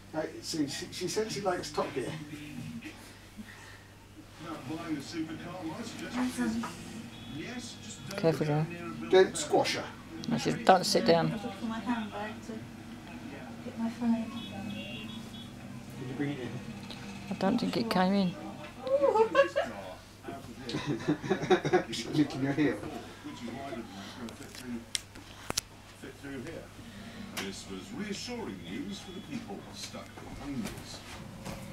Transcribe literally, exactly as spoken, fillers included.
Uh, see, she, she said she likes Top Gear. Careful, Joe. Don't squash her. No, she's don't sit down. I've got for my handbag to get my phone. Did you bring it in? I don't think it came in. She's licking your heel. This was reassuring news for the people stuck behind us.